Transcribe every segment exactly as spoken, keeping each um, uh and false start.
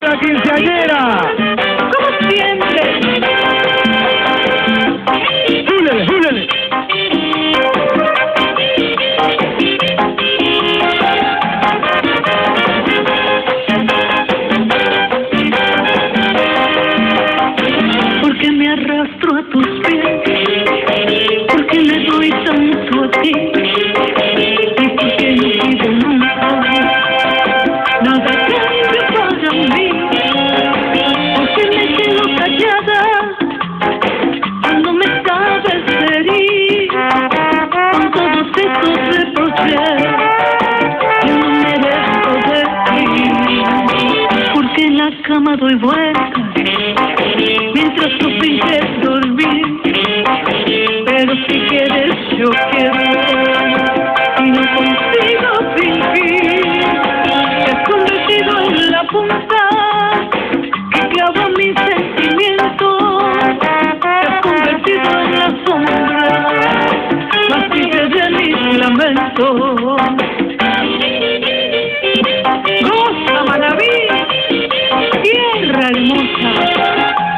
nuestra quinceañera. Como siempre. ¡Júlele, júlele! Porque me arrastro a tus pies, porque le doy tanto a ti, y porque no pido nunca nada cambio para mí, porque me quedo callada cuando me sabes herir con todos estos reproches que no merezco de ti, porque en la cama doy vueltas mientras tú finges dormir, pero si quieres yo quiero y no consigo fingir. Te has convertido en la punta que clava mis sentimientos, te has convertido en la sombra más triste de mis lamentos. Goza, Manaví, tierra hermosa.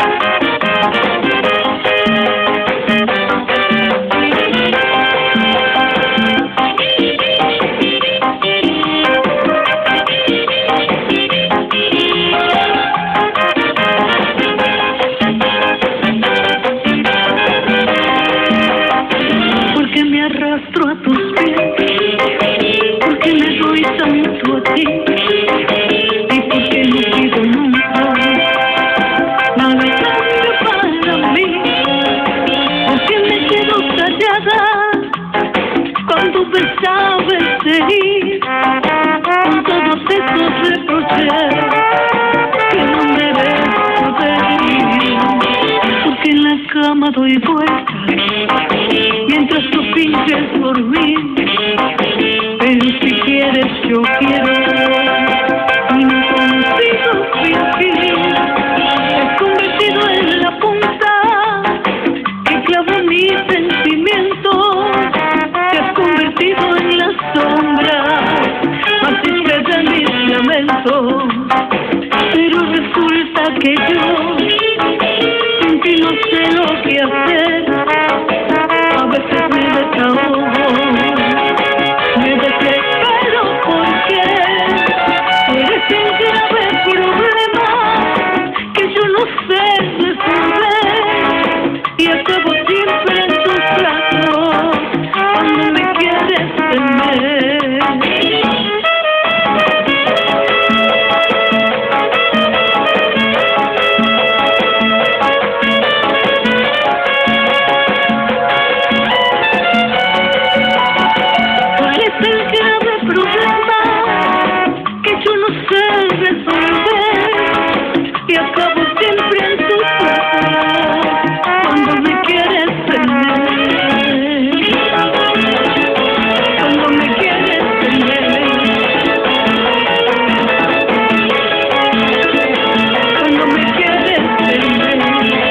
Porque me arrastro a tus pies, porque le doy tanto a ti, y porque no pido nunca nada cambio para mí, porque me quedo callada cuando me sabes herir con todos esos reproches que no merezco de ti, porque en la cama doy vueltas mientras tú finges dormir, pero si quieres yo quiero y no consigo fingir. Te has convertido en la punta que clava mis sentimientos, te has convertido en la sombra más triste de mis lamentos, pero resulta que yo sin ti no sé lo que hacer. A veces me desahogo, me desespero porque eres un grave problema que yo no sé resolver, y acabo siempre en tus brazos cuando me quieres temer. Y acabo siempre en tus brazos cuando me quieres tener, cuando me quieres tener, cuando me quieres tener.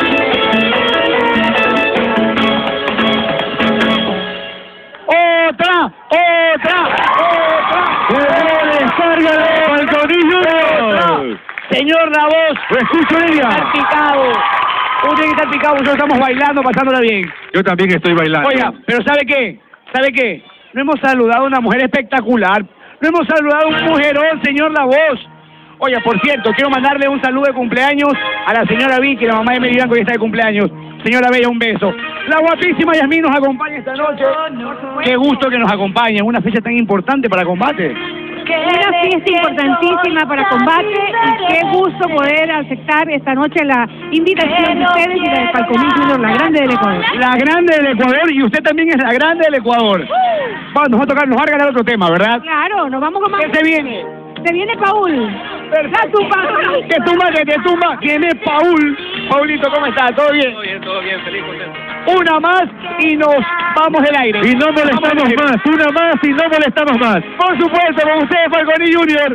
¡Otra! ¡Otra! ¡Otra! ¡Descarga de Balconillo! Señor La Voz, ¡Lo escucho, Lidia! está picado. Uno tiene que estar picado, nosotros estamos bailando, pasándola bien. Yo también estoy bailando. Oiga, pero ¿sabe qué? ¿Sabe qué? No hemos saludado a una mujer espectacular. No hemos saludado a un mujerón, señor La Voz. Oiga, por cierto, quiero mandarle un saludo de cumpleaños a la señora Vicky, la mamá de Meridan, que hoy está de cumpleaños. Señora Bella, un beso. La guapísima Yasmín nos acompaña esta noche. Qué gusto que nos acompañe en una fecha tan importante para Combate. Una fiesta importantísima para Combate, y qué gusto poder aceptar esta noche la invitación de ustedes y la de Falconín Junior, la grande del Ecuador. La grande del Ecuador, y usted también es la grande del Ecuador. Vamos, nos va a tocar, nos va a regalar otro tema, ¿verdad? Claro, nos vamos con más. ¿Qué se viene? Se viene Paul. La tumba. ¿Qué tumba, que te tumba? ¿Quién es Paul? Paulito, ¿cómo está? ¿Todo bien? Todo bien, todo bien, feliz, contento. Una más y nos vamos del aire. Y no molestamos más, una más y no molestamos más. Por supuesto, con ustedes, Falconi Junior.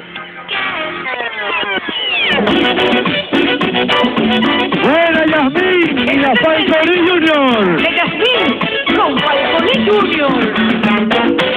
Buena Yasmín y la Falconi Junior. De Yasmín con Falconi Junior.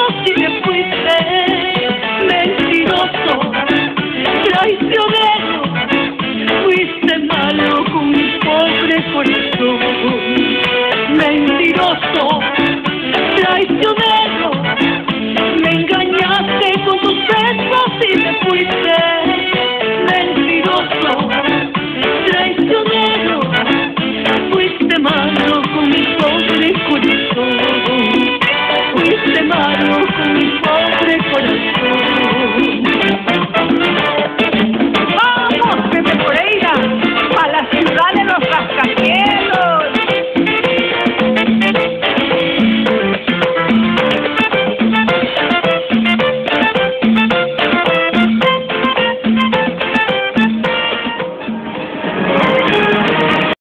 besos y te fuiste. Mentiroso, traicionero, fuiste malo con mi pobre corazón. Mentiroso, traicionero, me engañaste con tus besos y te fuiste. Mentiroso, traicionero, fuiste malo con mi pobre corazón. Fuiste malo con mi pobre corazón.